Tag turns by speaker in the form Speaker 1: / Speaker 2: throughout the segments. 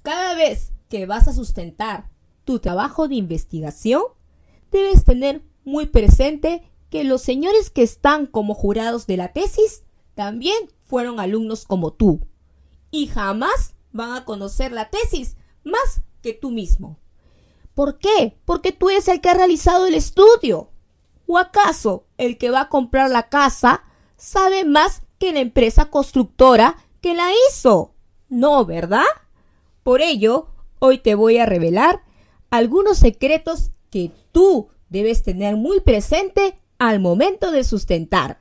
Speaker 1: Cada vez que vas a sustentar tu trabajo de investigación, debes tener muy presente que los señores que están como jurados de la tesis también fueron alumnos como tú y jamás van a conocer la tesis más que tú mismo. ¿Por qué? Porque tú eres el que ha realizado el estudio. ¿O acaso el que va a comprar la casa sabe más que la empresa constructora que la hizo? No, ¿verdad? Por ello, hoy te voy a revelar algunos secretos que tú debes tener muy presente al momento de sustentar.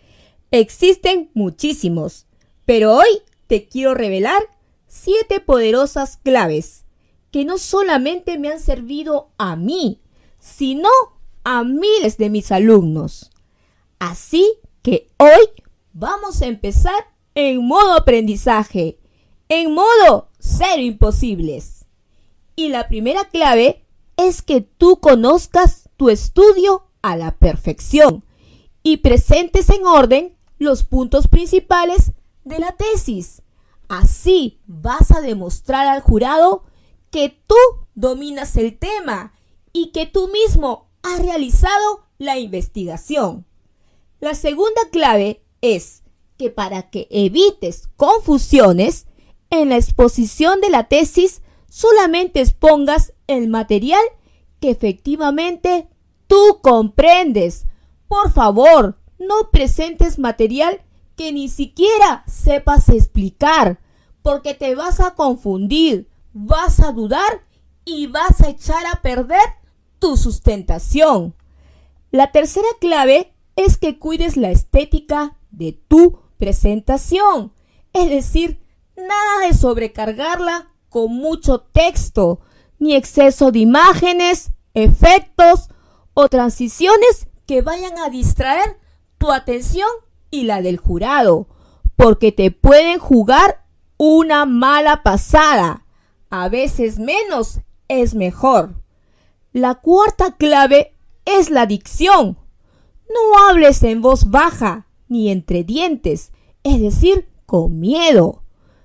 Speaker 1: Existen muchísimos, pero hoy te quiero revelar 7 poderosas claves que no solamente me han servido a mí, sino a miles de mis alumnos. Así que hoy vamos a empezar en modo aprendizaje, en modo cero imposibles. Y la primera clave es que tú conozcas tu estudio a la perfección y presentes en orden los puntos principales de la tesis. Así vas a demostrar al jurado que tú dominas el tema y que tú mismo has realizado la investigación. La segunda clave es que para que evites confusiones, en la exposición de la tesis solamente expongas el material que efectivamente tú comprendes. Por favor, no presentes material que ni siquiera sepas explicar, porque te vas a confundir, vas a dudar y vas a echar a perder tu sustentación. La tercera clave es que cuides la estética de tu presentación, es decir, nada de sobrecargarla con mucho texto, ni exceso de imágenes, efectos o transiciones que vayan a distraer tu atención y la del jurado, porque te pueden jugar una mala pasada. A veces menos es mejor. La cuarta clave es la dicción. No hables en voz baja ni entre dientes, es decir, con miedo.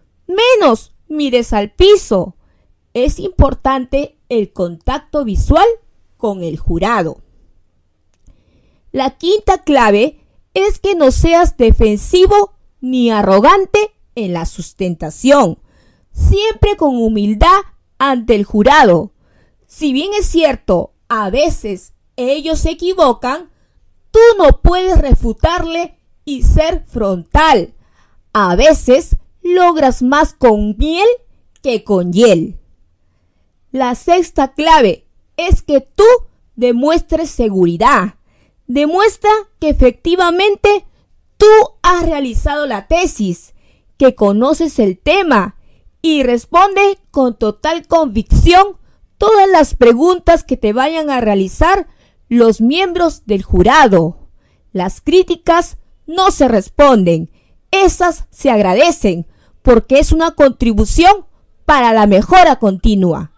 Speaker 1: Menos mires al piso. Es importante el contacto visual con el jurado. La quinta clave es que no seas defensivo ni arrogante en la sustentación, siempre con humildad ante el jurado. Si bien es cierto, a veces ellos se equivocan, tú no puedes refutarle y ser frontal. A veces logras más con miel que con hiel. La sexta clave es que tú demuestres seguridad. Demuestra que efectivamente tú has realizado la tesis, que conoces el tema y responde con total convicción todas las preguntas que te vayan a realizar los miembros del jurado. Las críticas no se responden, esas se agradecen porque es una contribución para la mejora continua.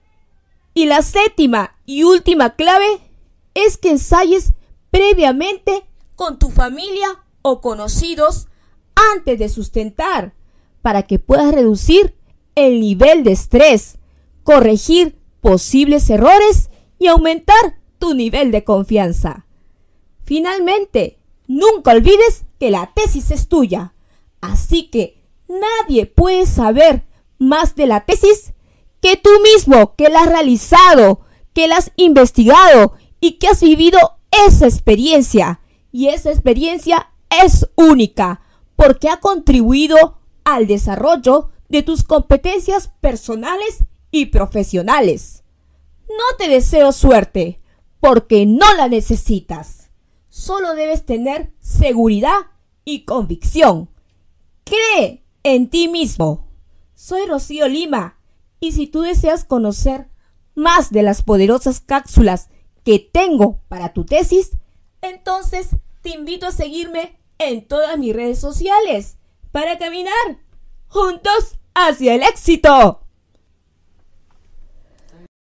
Speaker 1: Y la séptima y última clave es que ensayes previamente con tu familia o conocidos antes de sustentar, para que puedas reducir el nivel de estrés, corregir posibles errores y aumentar tu nivel de confianza. Finalmente, nunca olvides que la tesis es tuya, así que nadie puede saber más de la tesis que tú mismo, que la has realizado, que la has investigado y que has vivido esa experiencia. Y esa experiencia es única porque ha contribuido al desarrollo de tus competencias personales y profesionales. No te deseo suerte porque no la necesitas. Solo debes tener seguridad y convicción. Cree en ti mismo. Soy Rocío Lima y si tú deseas conocer más de las poderosas cápsulas que tengo para tu tesis, entonces te invito a seguirme en todas mis redes sociales para caminar juntos hacia el éxito.